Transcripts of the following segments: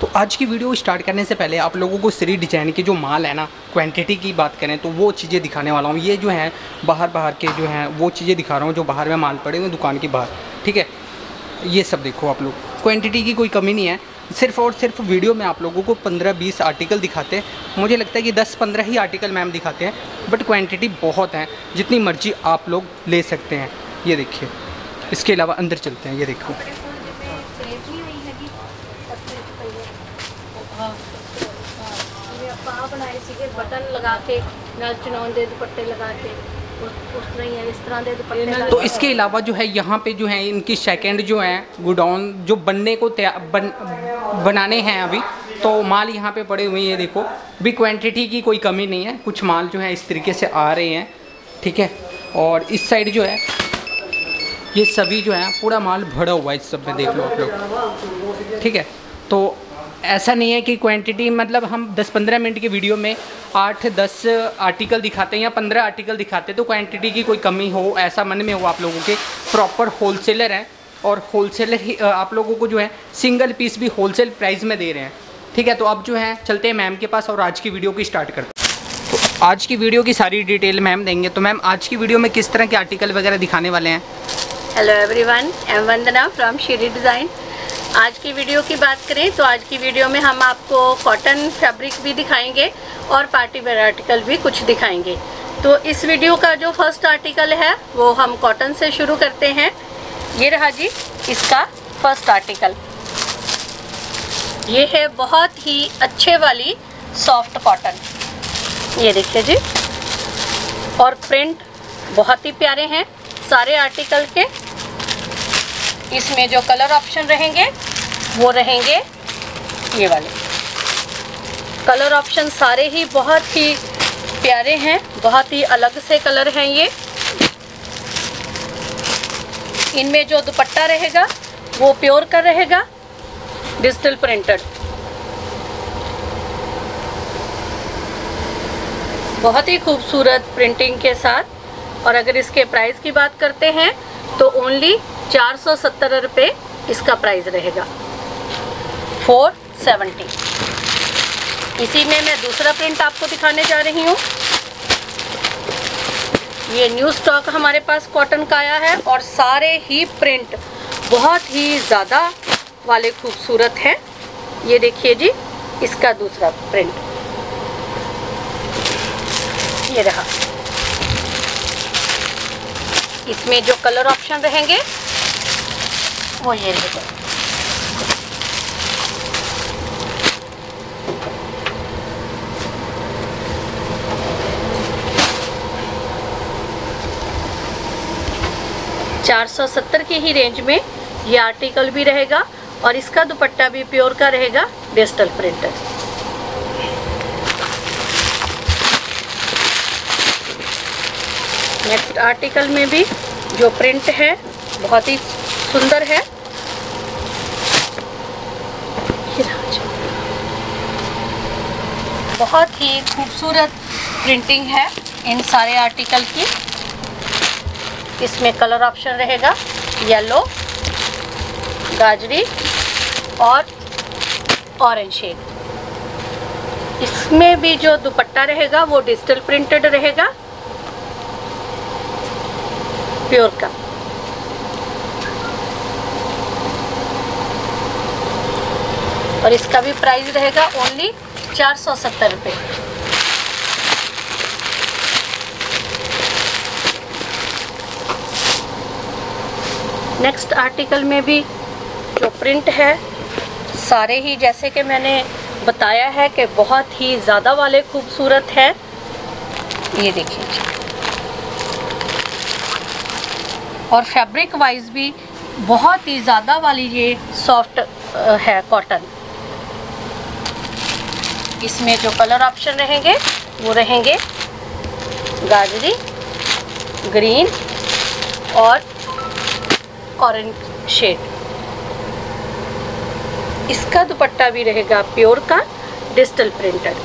तो आज की वीडियो स्टार्ट करने से पहले आप लोगों को श्री डिजाइन के जो माल है ना, क्वांटिटी की बात करें तो वो चीज़ें दिखाने वाला हूँ। ये जो है बाहर के जो हैं वो चीज़ें दिखा रहा हूँ जो बाहर में माल पड़े हुए दुकान के बाहर, ठीक है। ये सब देखो आप लोग, क्वांटिटी की कोई कमी नहीं है। सिर्फ और सिर्फ वीडियो में आप लोगों को 15-20 आर्टिकल दिखाते हैं। मुझे लगता है कि 10-15 ही आर्टिकल मैम दिखाते हैं, बट क्वांटिटी बहुत है, जितनी मर्जी आप लोग ले सकते हैं। ये देखिए, इसके अलावा अंदर चलते हैं। ये देखो, बटन लगा के नाल चुनौन दे दुपट्टे लगा के उस तरह ही है, इस तरह दे दुपट्टे। तो इसके अलावा जो है यहाँ पे जो है इनकी सेकंड जो है गोडाउन जो बनने को बनाने हैं अभी, तो माल यहाँ पे पड़े हुए हैं। देखो भी क्वांटिटी की कोई कमी नहीं है, कुछ माल जो है इस तरीके से आ रहे हैं, ठीक है। और इस साइड जो है ये सभी जो है पूरा माल भरा हुआ है, इस सब में देख लो आप लोग, ठीक है। तो ऐसा नहीं है कि क्वांटिटी मतलब हम 10-15 मिनट की वीडियो में 8-10 आर्टिकल दिखाते हैं या 15 आर्टिकल दिखाते हैं तो क्वांटिटी की कोई कमी हो ऐसा मन में हो आप लोगों के। प्रॉपर होलसेलर हैं और होलसेलर ही आप लोगों को जो है सिंगल पीस भी होलसेल प्राइस में दे रहे हैं, ठीक है। तो अब जो है चलते हैं मैम के पास और आज की वीडियो की स्टार्ट करते हैं। तो आज की वीडियो की सारी डिटेल मैम देंगे। तो मैम आज की वीडियो में किस तरह के आर्टिकल वगैरह दिखाने वाले हैं? Hello everyone, I am Vandana from Shri design. आज की वीडियो की बात करें तो आज की वीडियो में हम आपको कॉटन फैब्रिक भी दिखाएंगे और पार्टी वेयर आर्टिकल भी कुछ दिखाएंगे। तो इस वीडियो का जो फर्स्ट आर्टिकल है वो हम कॉटन से शुरू करते हैं। ये रहा जी इसका फर्स्ट आर्टिकल। ये है बहुत ही अच्छे वाली सॉफ्ट कॉटन, ये देखिए जी। और प्रिंट बहुत ही प्यारे हैं सारे आर्टिकल के। इसमें जो कलर ऑप्शन रहेंगे वो रहेंगे ये वाले कलर ऑप्शन, सारे ही बहुत ही प्यारे हैं, बहुत ही अलग से कलर हैं ये। इनमें जो दुपट्टा रहेगा वो प्योर का रहेगा, डिजिटल प्रिंटेड। बहुत ही खूबसूरत प्रिंटिंग के साथ। और अगर इसके प्राइस की बात करते हैं तो ओनली 470 रुपये इसका प्राइस रहेगा, 470। इसी में मैं दूसरा प्रिंट आपको दिखाने जा रही हूँ। ये न्यू स्टॉक हमारे पास कॉटन का आया है और सारे ही प्रिंट बहुत ही ज़्यादा वाले खूबसूरत हैं। ये देखिए जी इसका दूसरा प्रिंट, ये रहा। इसमें जो कलर ऑप्शन रहेंगे वो ये रहेगा। $470 की ही रेंज में ये आर्टिकल भी रहेगा और इसका दुपट्टा भी प्योर का रहेगा, डिजिटल प्रिंटेड। नेक्स्ट आर्टिकल में भी जो प्रिंट है बहुत ही सुंदर है। बहुत ही खूबसूरत प्रिंटिंग है इन सारे आर्टिकल की। इसमें कलर ऑप्शन रहेगा येलो, गाजरी और ऑरेंज शेड। इसमें भी जो दुपट्टा रहेगा वो डिजिटल प्रिंटेड रहेगा, प्योर का। और इसका भी प्राइस रहेगा ओनली 470 रुपये। नेक्स्ट आर्टिकल में भी जो प्रिंट है सारे ही जैसे कि मैंने बताया है कि बहुत ही ज़्यादा वाले खूबसूरत है। ये देखिए, और फैब्रिक वाइज भी बहुत ही ज़्यादा वाली ये सॉफ्ट है कॉटन। इसमें जो कलर ऑप्शन रहेंगे वो रहेंगे गाजरी, ग्रीन और ऑरेंज शेड। इसका दुपट्टा भी रहेगा प्योर का, डिजिटल प्रिंटेड।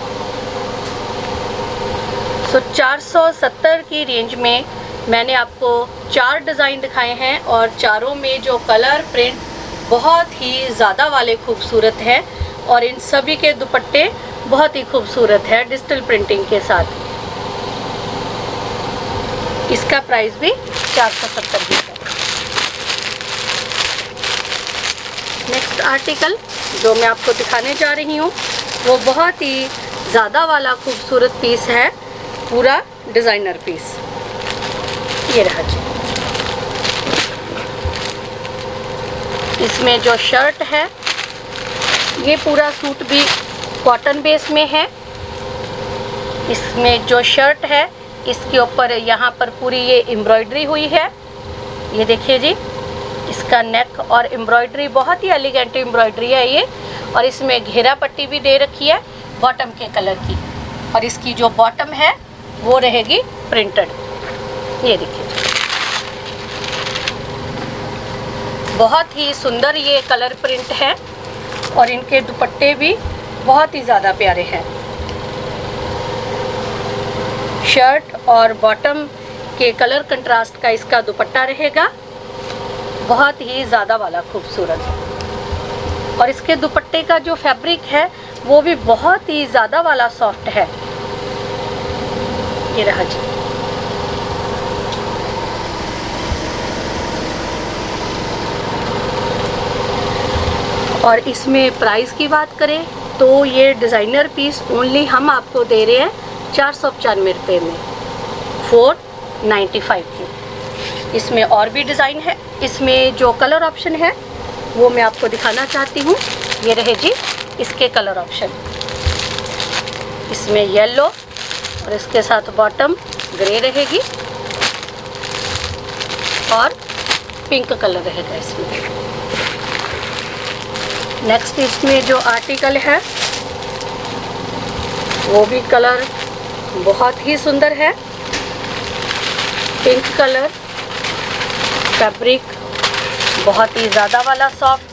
सो 470 की रेंज में मैंने आपको 4 डिज़ाइन दिखाए हैं और चारों में जो कलर प्रिंट बहुत ही ज़्यादा वाले खूबसूरत है। और इन सभी के दुपट्टे बहुत ही खूबसूरत है डिजिटल प्रिंटिंग के साथ। इसका प्राइस भी 470 है। नेक्स्ट आर्टिकल जो मैं आपको दिखाने जा रही हूँ वो बहुत ही ज़्यादा वाला खूबसूरत पीस है, पूरा डिज़ाइनर पीस। ये रहा जी। इसमें जो शर्ट है ये पूरा सूट भी कॉटन बेस में है। इसमें जो शर्ट है इसके ऊपर यहाँ पर पूरी ये एम्ब्रॉयडरी हुई है। ये देखिए जी, इसका नेक और एम्ब्रॉयडरी बहुत ही एलिगेंट एम्ब्रॉयडरी है ये। और इसमें घेरा पट्टी भी दे रखी है बॉटम के कलर की। और इसकी जो बॉटम है वो रहेगी प्रिंटेड। ये देखिए, बहुत ही सुंदर ये कलर प्रिंट है और इनके दुपट्टे भी बहुत ही ज़्यादा प्यारे हैं। शर्ट और बॉटम के कलर कंट्रास्ट का इसका दुपट्टा रहेगा, बहुत ही ज़्यादा वाला खूबसूरत। और इसके दुपट्टे का जो फैब्रिक है वो भी बहुत ही ज़्यादा वाला सॉफ्ट है। ये रहा जी। और इसमें प्राइस की बात करें तो ये डिज़ाइनर पीस ओनली हम आपको दे रहे हैं 495 रुपये में, 495 की। इसमें और भी डिज़ाइन है। इसमें जो कलर ऑप्शन है वो मैं आपको दिखाना चाहती हूँ। ये रहे जी इसके कलर ऑप्शन। इसमें येलो और इसके साथ बॉटम ग्रे रहेगी और पिंक कलर रहेगा इसमें। नेक्स्ट इसमें जो आर्टिकल है वो भी कलर बहुत ही सुंदर है। पिंक कलर, फैब्रिक बहुत ही ज़्यादा वाला सॉफ्ट।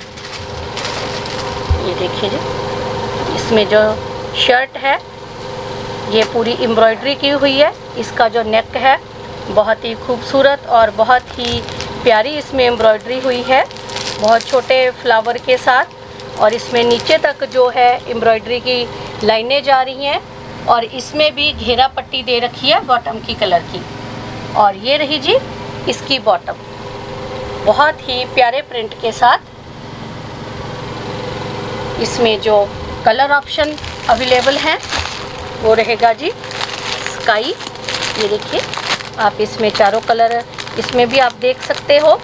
ये देखिए जी, इसमें जो शर्ट है ये पूरी एम्ब्रॉयडरी की हुई है। इसका जो नेक है बहुत ही खूबसूरत और बहुत ही प्यारी इसमें एम्ब्रॉयडरी हुई है, बहुत छोटे फ्लावर के साथ। और इसमें नीचे तक जो है एम्ब्रॉयडरी की लाइनें जा रही हैं और इसमें भी घेरा पट्टी दे रखी है बॉटम की कलर की। और ये रही जी इसकी बॉटम, बहुत ही प्यारे प्रिंट के साथ। इसमें जो कलर ऑप्शन अवेलेबल हैं वो रहेगा जी स्काई। ये देखिए आप, इसमें चारों कलर इसमें भी आप देख सकते हो।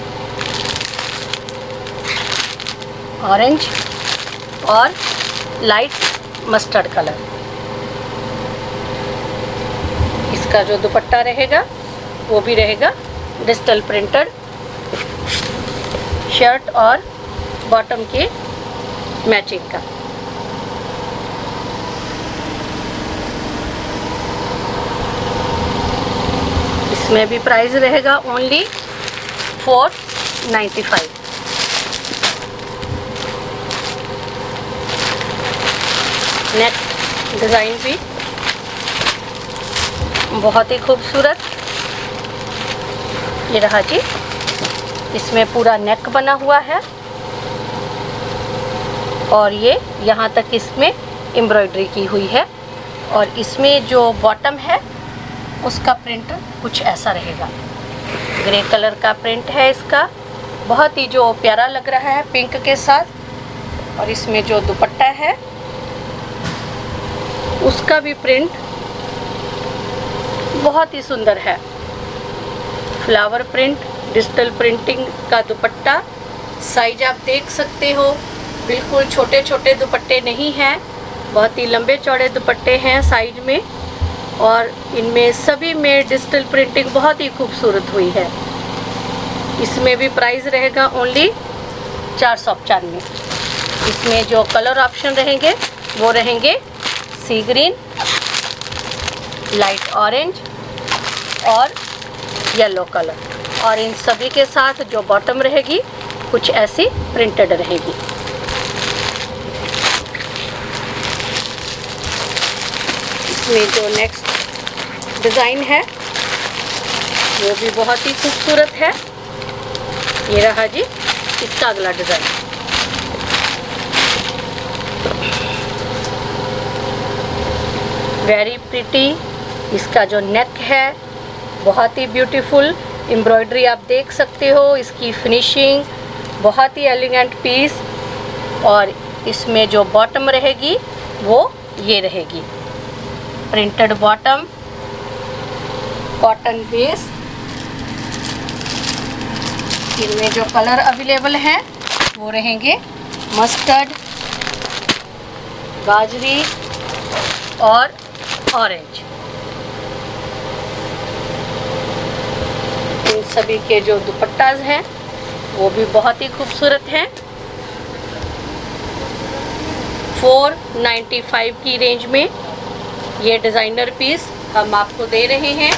ऑरेंज और लाइट मस्टर्ड कलर। इसका जो दुपट्टा रहेगा वो भी रहेगा डिजिटल प्रिंटेड। शर्ट और बॉटम के मैचिंग का। इसमें भी प्राइस रहेगा ओनली 495। नेक्स्ट डिज़ाइन भी बहुत ही खूबसूरत। ये रहा जी, इसमें पूरा नेक बना हुआ है और ये यहाँ तक इसमें एम्ब्रॉयडरी की हुई है। और इसमें जो बॉटम है उसका प्रिंट कुछ ऐसा रहेगा, ग्रे कलर का प्रिंट है इसका, बहुत ही जो प्यारा लग रहा है पिंक के साथ। और इसमें जो दुपट्टा है उसका भी प्रिंट बहुत ही सुंदर है, फ्लावर प्रिंट, डिजिटल प्रिंटिंग का दुपट्टा। साइज आप देख सकते हो, बिल्कुल छोटे छोटे दुपट्टे नहीं हैं, बहुत ही लंबे चौड़े दुपट्टे हैं साइज में। और इनमें सभी में डिजिटल प्रिंटिंग बहुत ही खूबसूरत हुई है। इसमें भी प्राइस रहेगा ओनली 495। इसमें जो कलर ऑप्शन रहेंगे वो रहेंगे सी ग्रीन, लाइट ऑरेंज और येलो कलर। और इन सभी के साथ जो बॉटम रहेगी कुछ ऐसी प्रिंटेड रहेगी। इसमें जो नेक्स्ट डिज़ाइन है वो भी बहुत ही खूबसूरत है। ये रहा जी इसका अगला डिज़ाइन। Very pretty. इसका जो नेक है बहुत ही ब्यूटीफुल, एम्ब्रॉयडरी आप देख सकते हो, इसकी फिनिशिंग बहुत ही एलिगेंट पीस। और इसमें जो बॉटम रहेगी वो ये रहेगी, प्रिंटेड बॉटम, कॉटन बेस। इनमें जो कलर अवेलेबल हैं वो रहेंगे मस्टर्ड, गाजरी और ऑरेंज। इन सभी के जो दुपट्टाज हैं वो भी बहुत ही खूबसूरत हैं। 495 की रेंज में ये डिज़ाइनर पीस हम आपको दे रहे हैं।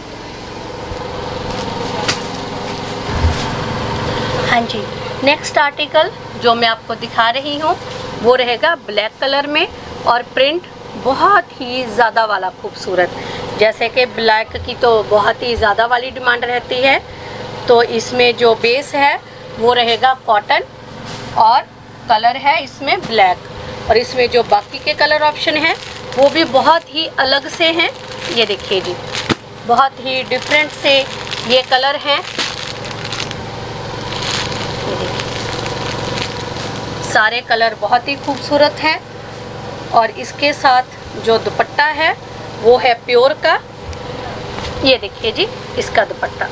हाँ जी, नेक्स्ट आर्टिकल जो मैं आपको दिखा रही हूँ वो रहेगा ब्लैक कलर में और प्रिंट बहुत ही ज़्यादा वाला खूबसूरत। जैसे कि ब्लैक की तो बहुत ही ज़्यादा वाली डिमांड रहती है, तो इसमें जो बेस है वो रहेगा कॉटन और कलर है इसमें ब्लैक। और इसमें जो बाकी के कलर ऑप्शन हैं वो भी बहुत ही अलग से हैं। ये देखिए जी, बहुत ही डिफरेंट से ये कलर हैं। ये देखिए, सारे कलर बहुत ही खूबसूरत हैं। और इसके साथ जो दुपट्टा है वो है प्योर का। ये देखिए जी, इसका दुपट्टा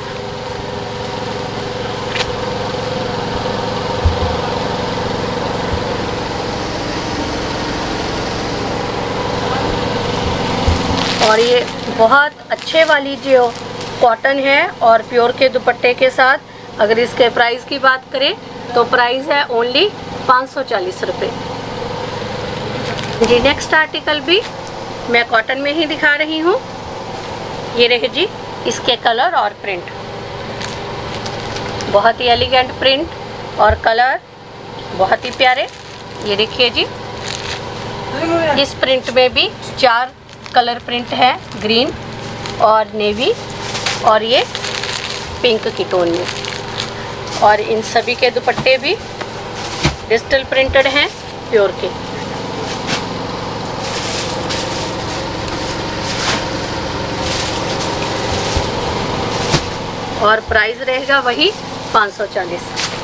और ये बहुत अच्छे वाली जो कॉटन है और प्योर के दुपट्टे के साथ अगर इसके प्राइस की बात करें तो प्राइस है ओनली 540 रुपये। जी, नेक्स्ट आर्टिकल भी मैं कॉटन में ही दिखा रही हूँ। ये रहे जी इसके कलर और प्रिंट, बहुत ही एलिगेंट प्रिंट और कलर बहुत ही प्यारे। ये देखिए जी, इस प्रिंट में भी 4 कलर प्रिंट है, ग्रीन और नेवी और ये पिंक की टोन में। और इन सभी के दुपट्टे भी डिजिटल प्रिंटेड हैं, प्योर के। और प्राइस रहेगा वही 540।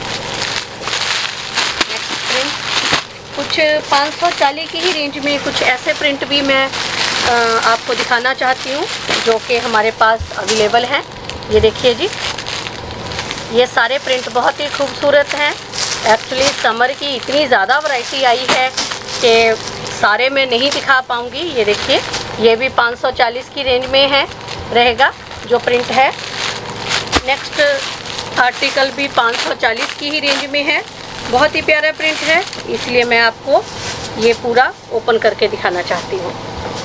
नेक्स्ट प्रिंट कुछ 540 की ही रेंज में कुछ ऐसे प्रिंट भी मैं आपको दिखाना चाहती हूँ जो कि हमारे पास अवेलेबल हैं। ये देखिए जी, ये सारे प्रिंट बहुत ही खूबसूरत हैं। एक्चुअली समर की इतनी ज़्यादा वैरायटी आई है कि सारे मैं नहीं दिखा पाऊँगी। ये देखिए, ये भी 540 की रेंज में है रहेगा जो प्रिंट है। नेक्स्ट आर्टिकल भी 540 की ही रेंज में है, बहुत ही प्यारा प्रिंट है, इसलिए मैं आपको ये पूरा ओपन करके दिखाना चाहती हूँ।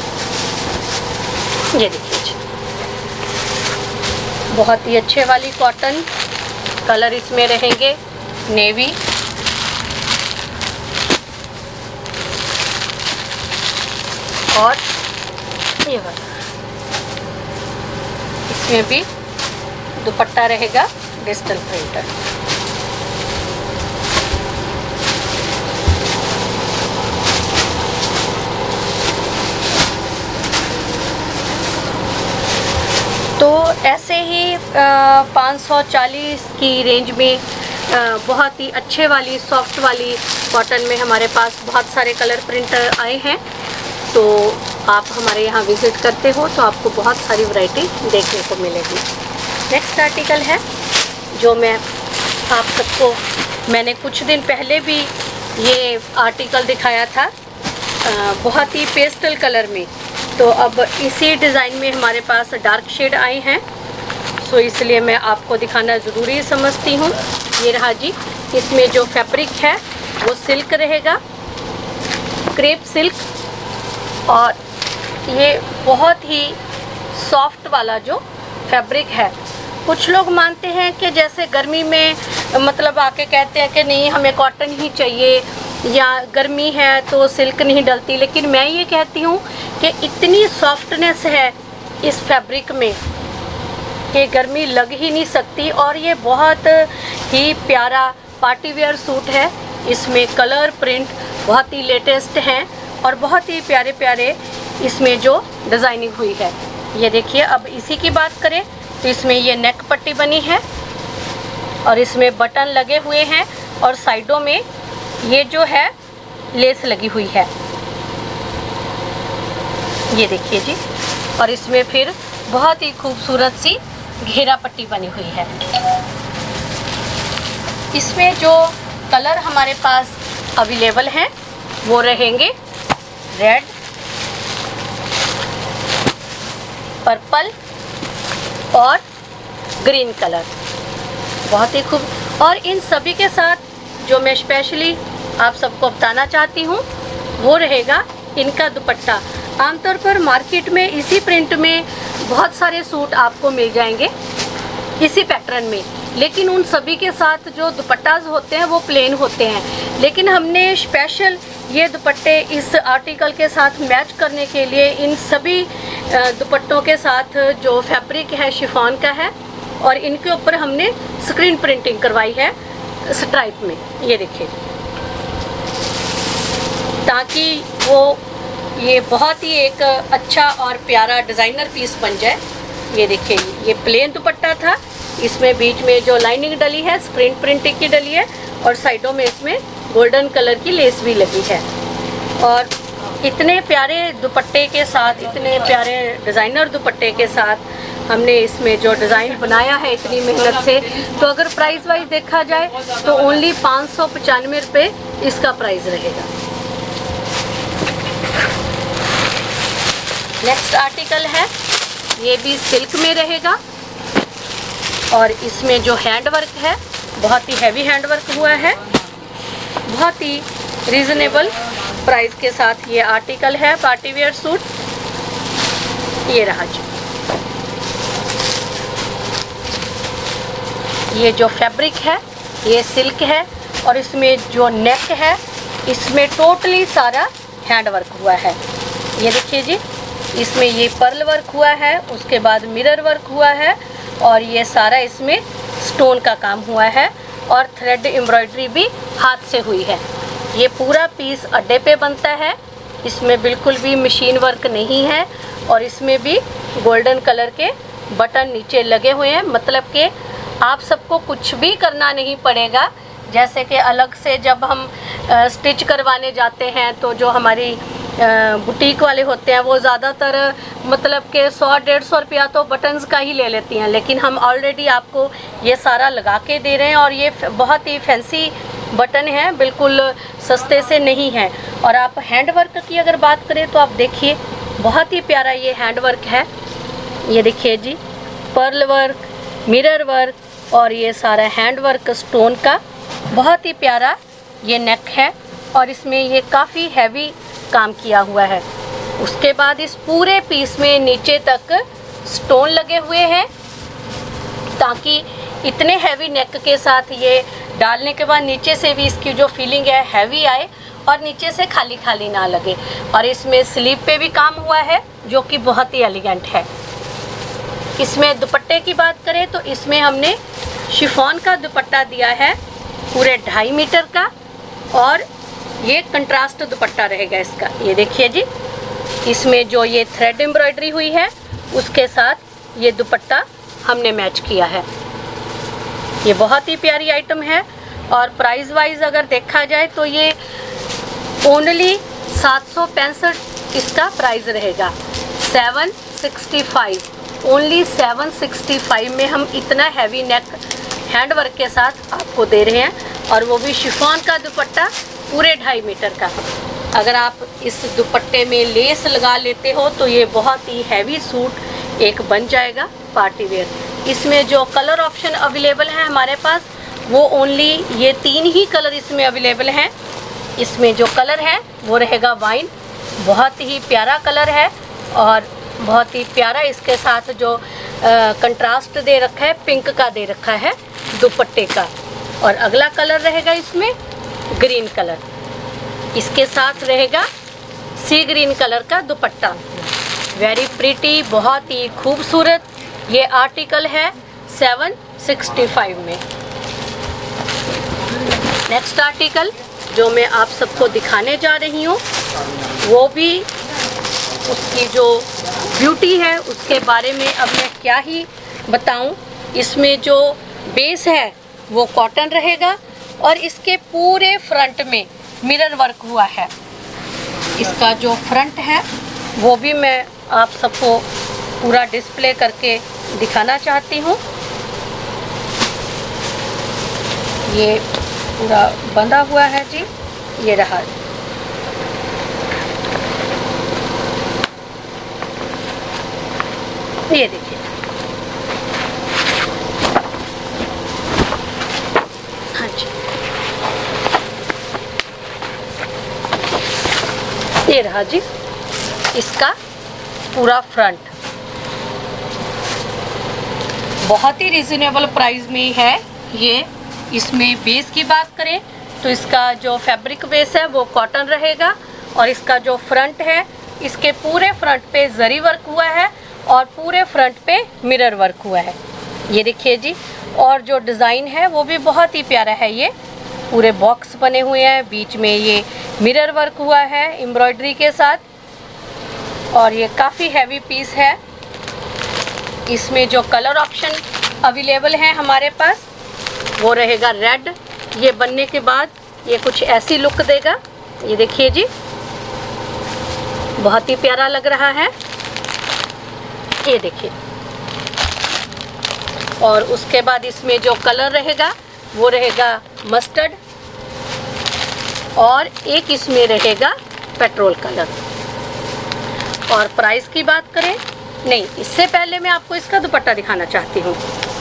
ये देखिए जी, बहुत ही अच्छे वाली कॉटन, कलर इसमें रहेंगे नेवी और ये वाला। इसमें भी दुपट्टा रहेगा डिजिटल प्रिंटेड। तो ऐसे ही 540 की रेंज में बहुत ही अच्छे वाली सॉफ्ट वाली कॉटन में हमारे पास बहुत सारे कलर प्रिंट आए हैं। तो आप हमारे यहाँ विज़िट करते हो तो आपको बहुत सारी वैरायटी देखने को मिलेगी। नेक्स्ट आर्टिकल है जो मैं आप सबको, मैंने कुछ दिन पहले भी ये आर्टिकल दिखाया था बहुत ही पेस्टल कलर में, तो अब इसी डिज़ाइन में हमारे पास डार्क शेड आए हैं, सो इसलिए मैं आपको दिखाना ज़रूरी समझती हूँ। ये रहा जी, इसमें जो फैब्रिक है वो सिल्क रहेगा, क्रेप सिल्क, और ये बहुत ही सॉफ्ट वाला जो फैब्रिक है। कुछ लोग मानते हैं कि जैसे गर्मी में मतलब आके कहते हैं कि नहीं हमें कॉटन ही चाहिए या गर्मी है तो सिल्क नहीं डलती, लेकिन मैं ये कहती हूँ कि इतनी सॉफ्टनेस है इस फैब्रिक में कि गर्मी लग ही नहीं सकती। और ये बहुत ही प्यारा पार्टी वेयर सूट है, इसमें कलर प्रिंट बहुत ही लेटेस्ट हैं और बहुत ही प्यारे प्यारे इसमें जो डिज़ाइनिंग हुई है। ये देखिए, अब इसी की बात करें तो इसमें ये नेक पट्टी बनी है और इसमें बटन लगे हुए हैं और साइडों में ये जो है लेस लगी हुई है। ये देखिए जी, और इसमें फिर बहुत ही खूबसूरत सी घेरा पट्टी बनी हुई है। इसमें जो कलर हमारे पास अवेलेबल हैं वो रहेंगे रेड, पर्पल और ग्रीन कलर। बहुत ही खूब। और इन सभी के साथ जो मैं स्पेशली आप सबको बताना चाहती हूँ वो रहेगा इनका दुपट्टा। आमतौर पर मार्केट में इसी प्रिंट में बहुत सारे सूट आपको मिल जाएंगे इसी पैटर्न में, लेकिन उन सभी के साथ जो दुपट्टाज होते हैं वो प्लेन होते हैं। लेकिन हमने स्पेशल ये दुपट्टे इस आर्टिकल के साथ मैच करने के लिए इन सभी दुपट्टों के साथ जो फैब्रिक है शिफॉन का है और इनके ऊपर हमने स्क्रीन प्रिंटिंग करवाई है स्ट्राइप में। ये देखिए, ताकि वो ये बहुत ही एक अच्छा और प्यारा डिज़ाइनर पीस बन जाए। ये देखिए, ये प्लेन दुपट्टा था, इसमें बीच में जो लाइनिंग डली है स्क्रीन प्रिंटिंग की डली है और साइडों में इसमें गोल्डन कलर की लेस भी लगी है। और इतने प्यारे दुपट्टे के साथ, इतने प्यारे डिज़ाइनर दुपट्टे के साथ हमने इसमें जो डिज़ाइन बनाया है इतनी मेहनत से, तो अगर प्राइस वाइज देखा जाए तो ओनली 595 रुपये इसका प्राइस रहेगा। नेक्स्ट आर्टिकल है, ये भी सिल्क में रहेगा और इसमें जो हैंड वर्क है बहुत ही हैवी हैंड वर्क हुआ है। बहुत ही रीज़नेबल प्राइस के साथ ये आर्टिकल है, पार्टी वेयर सूट। ये रहा जी, ये जो फैब्रिक है ये सिल्क है और इसमें जो नेक है इसमें टोटली सारा हैंड वर्क हुआ है। ये देखिए जी, इसमें ये पर्ल वर्क हुआ है, उसके बाद मिरर वर्क हुआ है और ये सारा इसमें स्टोन का काम हुआ है और थ्रेड एम्ब्रॉयडरी भी हाथ से हुई है। ये पूरा पीस अड्डे पे बनता है, इसमें बिल्कुल भी मशीन वर्क नहीं है और इसमें भी गोल्डन कलर के बटन नीचे लगे हुए हैं। मतलब कि आप सबको कुछ भी करना नहीं पड़ेगा। जैसे कि अलग से जब हम स्टिच करवाने जाते हैं तो जो हमारी बुटीक वाले होते हैं वो ज़्यादातर मतलब कि 100-150 रुपया तो बटन्स का ही ले लेती हैं, लेकिन हम ऑलरेडी आपको ये सारा लगा के दे रहे हैं और ये बहुत ही फैंसी बटन है, बिल्कुल सस्ते से नहीं है। और आप हैंड वर्क की अगर बात करें तो आप देखिए, बहुत ही प्यारा ये हैंड वर्क है। ये देखिए जी, पर्ल वर्क, मिरर वर्क और ये सारा हैंड वर्क स्टोन का, बहुत ही प्यारा ये नेक है और इसमें ये काफ़ी हैवी काम किया हुआ है। उसके बाद इस पूरे पीस में नीचे तक स्टोन लगे हुए हैं ताकि इतने हैवी नेक के साथ ये डालने के बाद नीचे से भी इसकी जो फीलिंग है हैवी आए और नीचे से खाली खाली ना लगे। और इसमें स्लीव पे भी काम हुआ है जो कि बहुत ही एलिगेंट है। इसमें दुपट्टे की बात करें तो इसमें हमने शिफॉन का दुपट्टा दिया है पूरे 2.5 मीटर का और ये कंट्रास्ट दुपट्टा रहेगा इसका। ये देखिए जी, इसमें जो ये थ्रेड एम्ब्रॉयडरी हुई है उसके साथ ये दुपट्टा हमने मैच किया है। ये बहुत ही प्यारी आइटम है और प्राइस वाइज अगर देखा जाए तो ये ओनली 765 इसका प्राइस रहेगा। 765, ओनली 765 में हम इतना हैवी नेक हैंड वर्क के साथ आपको दे रहे हैं और वो भी शिफॉन का दुपट्टा पूरे 2.5 मीटर का। अगर आप इस दुपट्टे में लेस लगा लेते हो तो ये बहुत ही हैवी सूट एक बन जाएगा पार्टी वेयर। इसमें जो कलर ऑप्शन अवेलेबल है हमारे पास वो ओनली ये 3 ही कलर इसमें अवेलेबल हैं। इसमें जो कलर है वो रहेगा वाइन, बहुत ही प्यारा कलर है और बहुत ही प्यारा इसके साथ जो कंट्रास्ट दे रखा है पिंक का दे रखा है दुपट्टे का। और अगला कलर रहेगा इसमें ग्रीन कलर, इसके साथ रहेगा सी ग्रीन कलर का दुपट्टा। वेरी प्रीटी, बहुत ही खूबसूरत ये आर्टिकल है 765 में। नेक्स्ट आर्टिकल जो मैं आप सबको दिखाने जा रही हूँ वो भी उसकी जो ब्यूटी है उसके बारे में अब मैं क्या ही बताऊं। इसमें जो बेस है वो कॉटन रहेगा और इसके पूरे फ्रंट में मिरर वर्क हुआ है। इसका जो फ्रंट है वो भी मैं आप सबको पूरा डिस्प्ले करके दिखाना चाहती हूँ। ये पूरा बंधा हुआ है जी, ये रहा। ये देखिए, हाँ जी, ये रहा जी इसका पूरा फ्रंट। बहुत ही रिजनेबल प्राइस में है ये। इसमें बेस की बात करें तो इसका जो फैब्रिक बेस है वो कॉटन रहेगा और इसका जो फ्रंट है इसके पूरे फ्रंट पे जरी वर्क हुआ है और पूरे फ्रंट पे मिरर वर्क हुआ है। ये देखिए जी, और जो डिज़ाइन है वो भी बहुत ही प्यारा है। ये पूरे बॉक्स बने हुए हैं, बीच में ये मिरर वर्क हुआ है एम्ब्रॉयडरी के साथ और ये काफ़ी हैवी पीस है। इसमें जो कलर ऑप्शन अवेलेबल है हमारे पास वो रहेगा रेड। ये बनने के बाद ये कुछ ऐसी लुक देगा। ये देखिए जी, बहुत ही प्यारा लग रहा है। ये देखिए, और उसके बाद इसमें जो कलर रहेगा वो रहेगा मस्टर्ड और एक इसमें रहेगा पेट्रोल कलर। और प्राइस की बात करें, नहीं, इससे पहले मैं आपको इसका दुपट्टा दिखाना चाहती हूँ।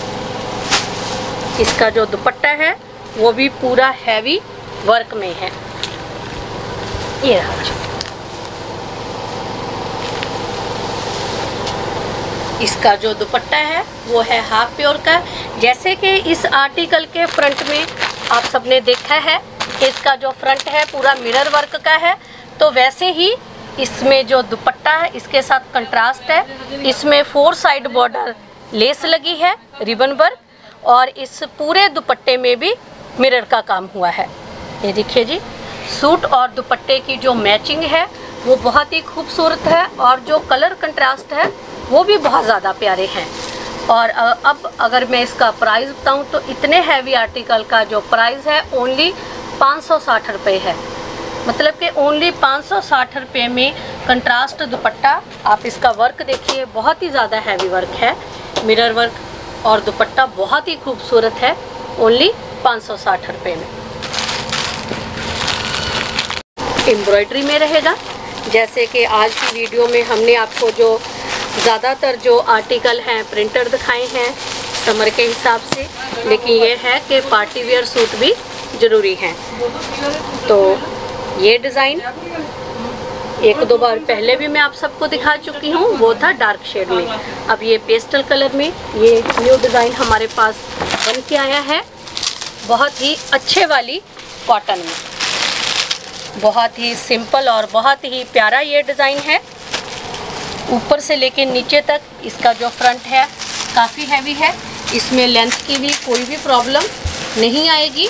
इसका जो दुपट्टा है वो भी पूरा हैवी वर्क में है। ये रहा। इसका जो दुपट्टा है वो है हाफ प्योर का। जैसे कि इस आर्टिकल के फ्रंट में आप सबने देखा है कि इसका जो फ्रंट है पूरा मिरर वर्क का है, तो वैसे ही इसमें जो दुपट्टा है इसके साथ कंट्रास्ट है। इसमें 4 साइड बॉर्डर लेस लगी है रिबन वर्क और इस पूरे दुपट्टे में भी मिरर का काम हुआ है। ये देखिए जी, सूट और दुपट्टे की जो मैचिंग है वो बहुत ही खूबसूरत है और जो कलर कंट्रास्ट है वो भी बहुत ज़्यादा प्यारे हैं। और अब अगर मैं इसका प्राइस बताऊं तो इतने हैवी आर्टिकल का जो प्राइस है ओनली 560 रुपये है। मतलब कि ओनली 560 रुपये में कंट्रास्ट दुपट्टा। आप इसका वर्क देखिए, बहुत ही ज़्यादा हैवी वर्क है, मिरर वर्क और दुपट्टा बहुत ही खूबसूरत है। ओनली 560 रुपये में एम्ब्रॉयडरी में रहेगा। जैसे कि आज की वीडियो में हमने आपको जो ज़्यादातर जो आर्टिकल हैं प्रिंटर दिखाए हैं समर के हिसाब से, लेकिन ये है कि पार्टी वेयर सूट भी ज़रूरी हैं। तो ये डिज़ाइन 1-2 बार पहले भी मैं आप सबको दिखा चुकी हूँ, वो था डार्क शेड में। अब ये पेस्टल कलर में ये न्यू डिज़ाइन हमारे पास बन के आया है, बहुत ही अच्छे वाली कॉटन में। बहुत ही सिंपल और बहुत ही प्यारा ये डिज़ाइन है। ऊपर से लेके नीचे तक इसका जो फ्रंट है काफ़ी हैवी है। इसमें लेंथ की भी कोई भी प्रॉब्लम नहीं आएगी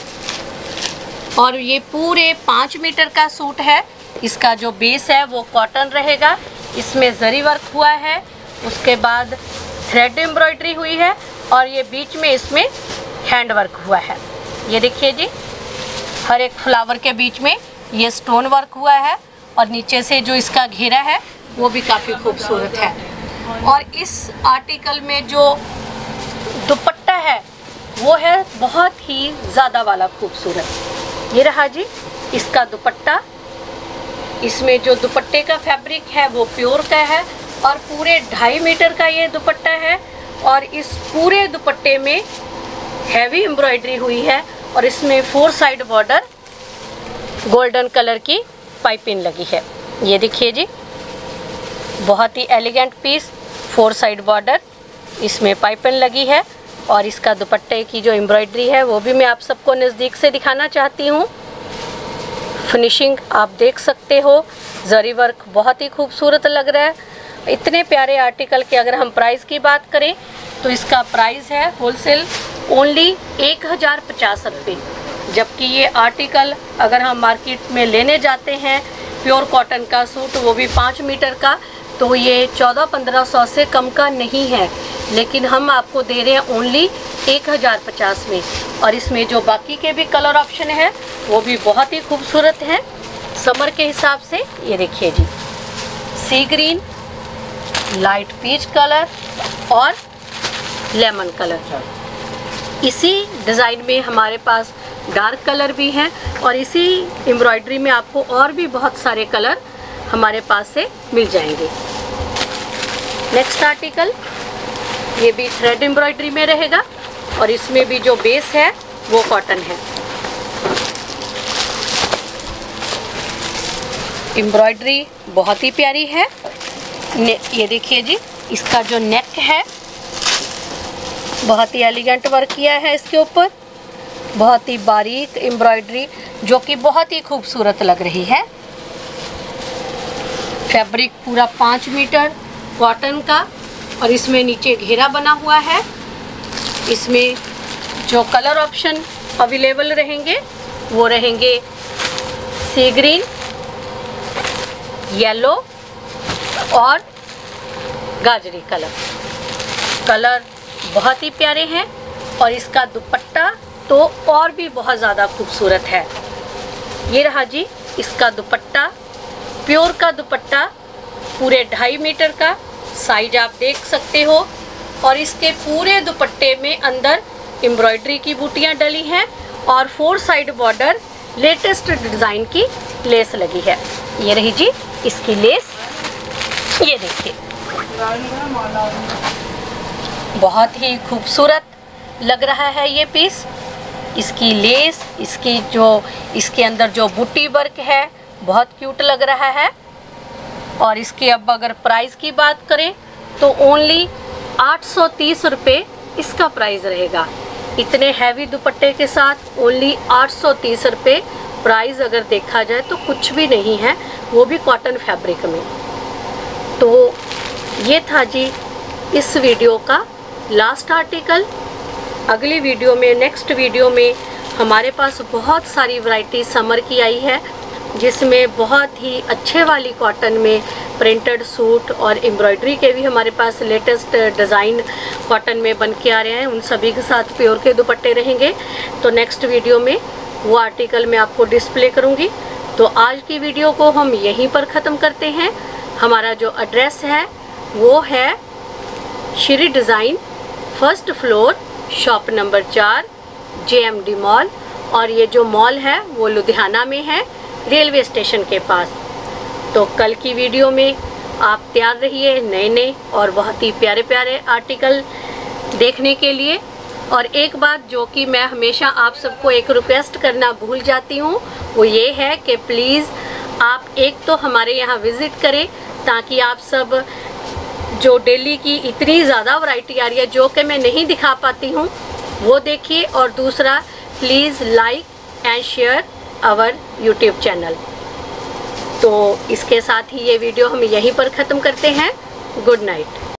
और ये पूरे 5 मीटर का सूट है। इसका जो बेस है वो कॉटन रहेगा, इसमें जरी वर्क हुआ है, उसके बाद थ्रेड एम्ब्रॉयडरी हुई है और ये बीच में इसमें हैंड वर्क हुआ है। ये देखिए जी, हर एक फ्लावर के बीच में ये स्टोन वर्क हुआ है और नीचे से जो इसका घेरा है वो भी काफ़ी खूबसूरत है। और इस आर्टिकल में जो दुपट्टा है वो है बहुत ही ज़्यादा वाला खूबसूरत। ये रहा जी इसका दुपट्टा। इसमें जो दुपट्टे का फैब्रिक है वो प्योर का है और पूरे 2.5 मीटर का ये दुपट्टा है और इस पूरे दुपट्टे में हैवी एम्ब्रॉयडरी हुई है और इसमें 4 साइड बॉर्डर गोल्डन कलर की पाइपिंग लगी है। ये देखिए जी, बहुत ही एलिगेंट पीस, 4 साइड बॉर्डर, इसमें पाइपिंग लगी है और इसका दुपट्टे की जो एम्ब्रॉयडरी है वो भी मैं आप सबको नज़दीक से दिखाना चाहती हूँ। फिनिशिंग आप देख सकते हो, जरी वर्क बहुत ही खूबसूरत लग रहा है। इतने प्यारे आर्टिकल के अगर हम प्राइस की बात करें तो इसका प्राइस है होलसेल ओनली 1050 रुपये, जबकि ये आर्टिकल अगर हम मार्केट में लेने जाते हैं प्योर कॉटन का सूट वो भी 5 मीटर का, तो ये 1400-1500 से कम का नहीं है, लेकिन हम आपको दे रहे हैं ओनली 1050 में। और इसमें जो बाकी के भी कलर ऑप्शन है वो भी बहुत ही खूबसूरत हैं समर के हिसाब से। ये देखिए जी, sea green, light peach colour और लेमन कलर। इसी डिज़ाइन में हमारे पास डार्क कलर भी हैं और इसी एम्ब्रॉयडरी में आपको और भी बहुत सारे कलर हमारे पास से मिल जाएंगे। नेक्स्ट आर्टिकल, ये भी थ्रेड एम्ब्रॉयडरी में रहेगा और इसमें भी जो बेस है वो कॉटन है। एम्ब्रॉयडरी बहुत ही प्यारी है। ये देखिए जी, इसका जो नेक है बहुत ही एलिगेंट वर्क किया है इसके ऊपर, बहुत ही बारीक एम्ब्रॉयडरी जो कि बहुत ही खूबसूरत लग रही है। फैब्रिक पूरा 5 मीटर कॉटन का और इसमें नीचे घेरा बना हुआ है। इसमें जो कलर ऑप्शन अवेलेबल रहेंगे वो रहेंगे सी ग्रीन, येलो और गाजरी कलर बहुत ही प्यारे हैं। और इसका दुपट्टा तो और भी बहुत ज़्यादा खूबसूरत है। ये रहा जी इसका दुपट्टा, प्योर का दुपट्टा, पूरे 2.5 मीटर का साइज आप देख सकते हो। और इसके पूरे दुपट्टे में अंदर एम्ब्रॉयडरी की बूटियां डली हैं और 4 साइड बॉर्डर लेटेस्ट डिज़ाइन की लेस लगी है। ये रही जी इसकी लेस, ये देखिए बहुत ही खूबसूरत लग रहा है ये पीस। इसकी लेस, इसके अंदर जो बूटी वर्क है बहुत क्यूट लग रहा है। और इसके अब अगर प्राइस की बात करें तो ओनली 830 रुपये इसका प्राइस रहेगा। इतने हैवी दुपट्टे के साथ ओनली 830 रुपये प्राइस अगर देखा जाए तो कुछ भी नहीं है, वो भी कॉटन फैब्रिक में। तो ये था जी इस वीडियो का लास्ट आर्टिकल। अगली वीडियो में, नेक्स्ट वीडियो में हमारे पास बहुत सारी वैरायटी समर की आई है, जिसमें बहुत ही अच्छे वाली कॉटन में प्रिंटेड सूट और एम्ब्रॉयडरी के भी हमारे पास लेटेस्ट डिज़ाइन कॉटन में बन के आ रहे हैं। उन सभी के साथ प्योर के दुपट्टे रहेंगे। तो नेक्स्ट वीडियो में वो आर्टिकल मैं आपको डिस्प्ले करूँगी। तो आज की वीडियो को हम यहीं पर ख़त्म करते हैं। हमारा जो एड्रेस है वो है Shri design, 1st floor, shop number 4, JMD mall. और ये जो मॉल है वो लुधियाना में है, रेलवे स्टेशन के पास। तो कल की वीडियो में आप तैयार रहिए नए और बहुत ही प्यारे प्यारे आर्टिकल देखने के लिए। और एक बात जो कि मैं हमेशा आप सबको एक रिक्वेस्ट करना भूल जाती हूँ, वो ये है कि प्लीज़ आप एक तो हमारे यहाँ विज़िट करें, ताकि आप सब जो डेली की इतनी ज़्यादा वैरायटी आ रही है जो कि मैं नहीं दिखा पाती हूँ वो देखिए। और दूसरा, please like and share our YouTube channel. तो इसके साथ ही ये वीडियो हम यहीं पर ख़त्म करते हैं। Good night.